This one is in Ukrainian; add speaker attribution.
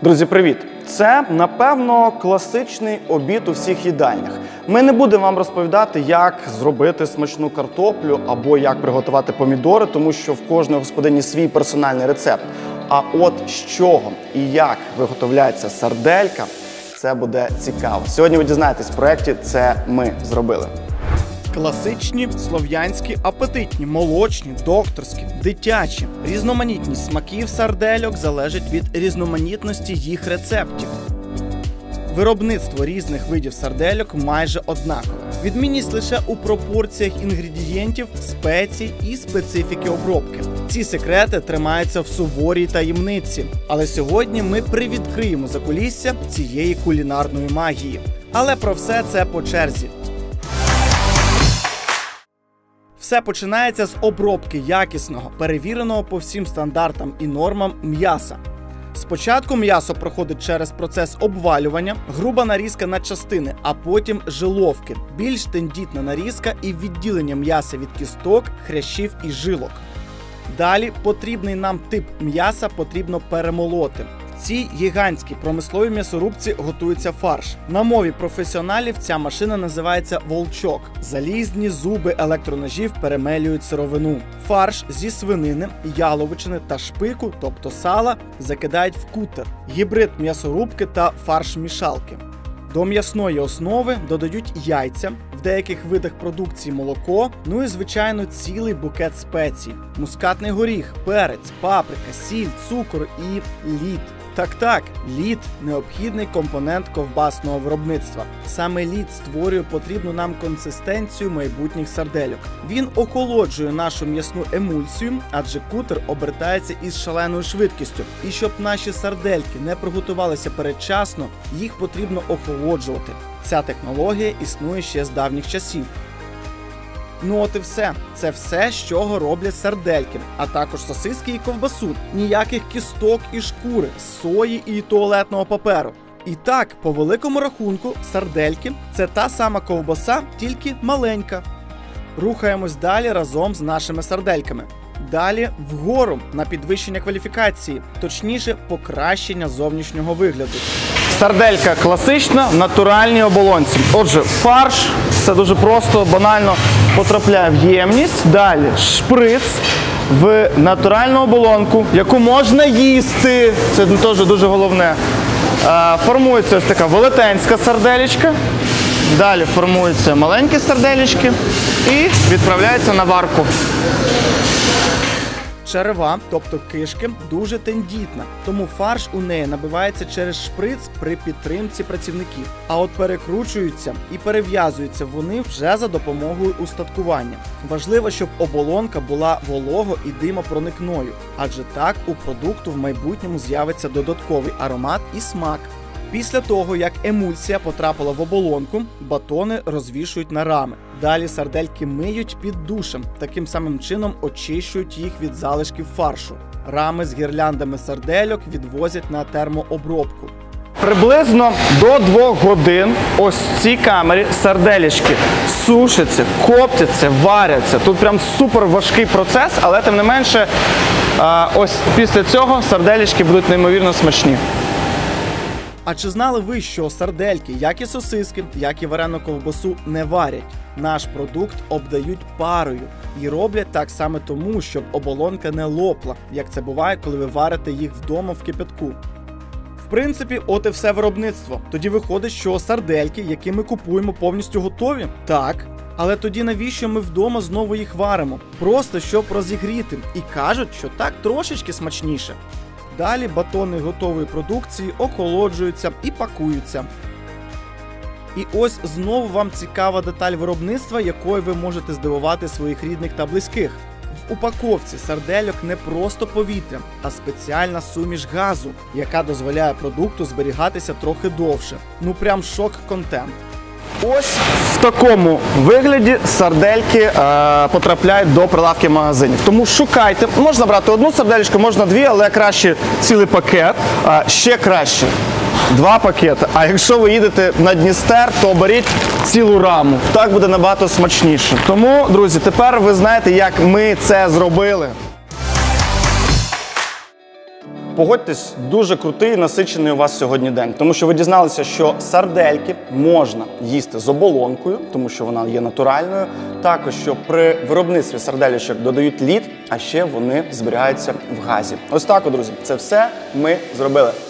Speaker 1: Друзі, привіт! Це, напевно, класичний обід у всіх їдальнях. Ми не будемо вам розповідати, як зробити смачну картоплю або як приготувати помідори, тому що в кожної господині свій персональний рецепт. А от з чого і як виготовляється сарделька, це буде цікаво. Сьогодні ви дізнаєтесь в проєкті «Це ми зробили».
Speaker 2: Класичні, слов'янські, апетитні, молочні, докторські, дитячі. Різноманітність смаків сардельок залежить від різноманітності їх рецептів. Виробництво різних видів сардельок майже однакове. Відмінність лише у пропорціях інгредієнтів, спецій і специфіки обробки. Ці секрети тримаються в суворій таємниці. Але сьогодні ми привідкриємо закулісся цієї кулінарної магії. Але про все це по черзі. Все починається з обробки якісного, перевіреного по всім стандартам і нормам м'яса. Спочатку м'ясо проходить через процес обвалювання, груба нарізка на частини, а потім жиловки, більш тендітна нарізка і відділення м'яса від кісток, хрящів і жилок. Далі потрібний нам тип м'яса потрібно перемолоти. В цій гігантській промисловій м'ясорубці готується фарш. На мові професіоналів ця машина називається волчок. Залізні зуби електроножів перемелюють сировину. Фарш зі свинини, яловичини та шпику, тобто сала, закидають в кутер, гібрид м'ясорубки та фарш-мішалки. До м'ясної основи додають яйця, в деяких видах продукції молоко, ну і, звичайно, цілий букет спецій. Мускатний горіх, перець, паприка, сіль, цукор і лід. Так, лід – необхідний компонент ковбасного виробництва. Саме лід створює потрібну нам консистенцію майбутніх сардельок. Він охолоджує нашу м'ясну емульсію, адже кутер обертається із шаленою швидкістю. І щоб наші сардельки не приготувалися передчасно, їх потрібно охолоджувати. Ця технологія існує ще з давніх часів. Ну от і все. Це все, з чого роблять сардельки, а також сосиски і ковбасу. Ніяких кісток і шкури, сої і туалетного паперу. І так, по великому рахунку, сардельки – це та сама ковбаса, тільки маленька. Рухаємось далі разом з нашими сардельками. Далі вгору на підвищення кваліфікації, точніше покращення зовнішнього вигляду.
Speaker 1: Сарделька класична, в натуральній оболонці. Отже, фарш, все дуже просто, банально, потрапляє в ємність. Далі шприц в натуральну оболонку, яку можна їсти. Це теж дуже головне. Формується ось така велетенська сарделечка. Далі формуються маленькі сарделечки і відправляється на варку.
Speaker 2: Черева, тобто кишки, дуже тендітна, тому фарш у неї набивається через шприц при підтримці працівників. А от перекручуються і перев'язуються вони вже за допомогою устаткування. Важливо, щоб оболонка була волого- і димопроникною, адже так у продукту в майбутньому з'явиться додатковий аромат і смак. Після того, як емульсія потрапила в оболонку, батони розвішують на рами. Далі сардельки миють під душем, таким самим чином очищують їх від залишків фаршу. Рами з гірляндами сардельок відвозять на термообробку.
Speaker 1: Приблизно до 2 годин ось в цій камері сарделечки сушаться, коптяться, варяться. Тут прям супер важкий процес, але тим не менше ось після цього сарделечки будуть неймовірно смачні.
Speaker 2: А чи знали ви, що сардельки, як і сосиски, як і варену ковбасу, не варять? Наш продукт обдають парою. І роблять так саме тому, щоб оболонка не лопла, як це буває, коли ви варите їх вдома в кипятку. В принципі, от і все виробництво. Тоді виходить, що сардельки, які ми купуємо, повністю готові? Так. Але тоді навіщо ми вдома знову їх варимо? Просто щоб розігріти. І кажуть, що так трошечки смачніше. Далі батони готової продукції охолоджуються і пакуються. І ось знову вам цікава деталь виробництва, якою ви можете здивувати своїх рідних та близьких. В упаковці сардельок не просто повітря, а спеціальна суміш газу, яка дозволяє продукту зберігатися трохи довше. Ну прям шок-контент.
Speaker 1: Ось в такому вигляді сардельки потрапляють до прилавків магазинів. Тому шукайте, можна брати одну сардельку, можна 2, але краще цілий пакет, ще краще 2 пакети. А якщо ви їдете на Дністер, то беріть цілу раму. Так буде набагато смачніше. Тому, друзі, тепер ви знаєте, як ми це зробили. Погодьтесь, дуже крутий і насичений у вас сьогодні день, тому що ви дізналися, що сардельки можна їсти з оболонкою, тому що вона є натуральною. Також, що при виробництві сарделічок додають лід, а ще вони зберігаються в газі. Ось так, друзі, це все ми зробили.